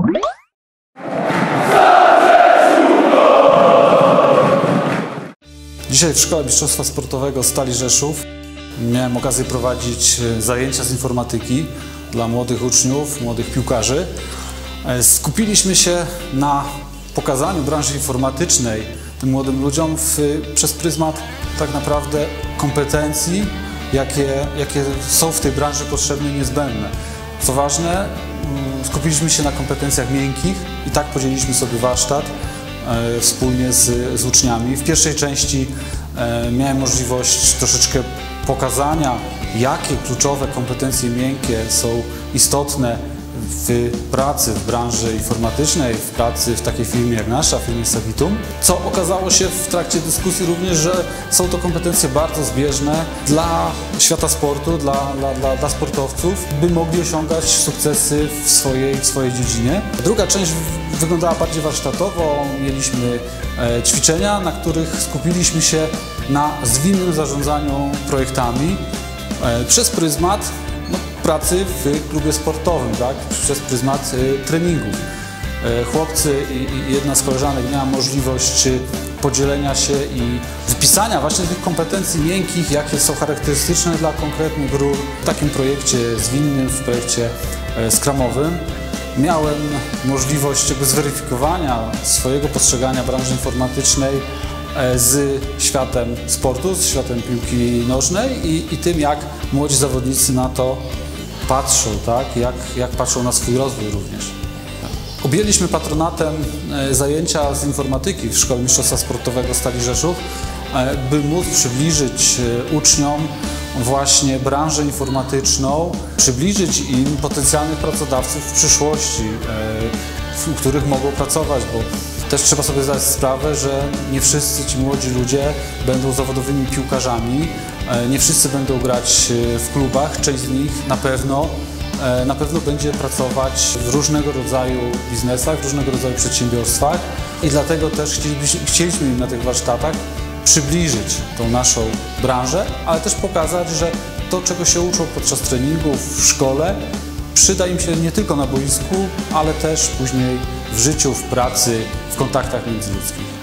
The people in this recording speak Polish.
Dzisiaj w Szkole Mistrzostwa Sportowego Stali Rzeszów miałem okazję prowadzić zajęcia z informatyki dla młodych uczniów, młodych piłkarzy. Skupiliśmy się na pokazaniu branży informatycznej tym młodym ludziom przez pryzmat tak naprawdę kompetencji, jakie są w tej branży potrzebne i niezbędne. Co ważne, skupiliśmy się na kompetencjach miękkich i tak podzieliliśmy sobie warsztat wspólnie z uczniami. W pierwszej części miałem możliwość troszeczkę pokazania, jakie kluczowe kompetencje miękkie są istotne w pracy w branży informatycznej, w pracy w takiej firmie jak nasza, firmie Sagitum. Co okazało się w trakcie dyskusji również, że są to kompetencje bardzo zbieżne dla świata sportu, dla sportowców, by mogli osiągać sukcesy w swojej dziedzinie. Druga część wyglądała bardziej warsztatowo. Mieliśmy ćwiczenia, na których skupiliśmy się na zwinnym zarządzaniu projektami przez pryzmat pracy w klubie sportowym, tak? Przez pryzmat treningów. Chłopcy i jedna z koleżanek miała możliwość podzielenia się i wypisania właśnie tych kompetencji miękkich, jakie są charakterystyczne dla konkretnych ról. W takim projekcie zwinnym, w projekcie scrumowym miałem możliwość zweryfikowania swojego postrzegania branży informatycznej z światem sportu, z światem piłki nożnej i tym, jak młodzi zawodnicy na to patrzą, tak? Jak patrzą na swój rozwój również. Objęliśmy patronatem zajęcia z informatyki w Szkole Mistrzostwa Sportowego Stali Rzeszów, by móc przybliżyć uczniom właśnie branżę informatyczną, przybliżyć im potencjalnych pracodawców w przyszłości, w których mogą pracować, bo też trzeba sobie zdać sprawę, że nie wszyscy ci młodzi ludzie będą zawodowymi piłkarzami, nie wszyscy będą grać w klubach, część z nich na pewno będzie pracować w różnego rodzaju biznesach, w różnego rodzaju przedsiębiorstwach i dlatego też chcieliśmy im na tych warsztatach przybliżyć tą naszą branżę, ale też pokazać, że to, czego się uczą podczas treningów w szkole, przyda im się nie tylko na boisku, ale też później w życiu, w pracy, w kontaktach międzyludzkich.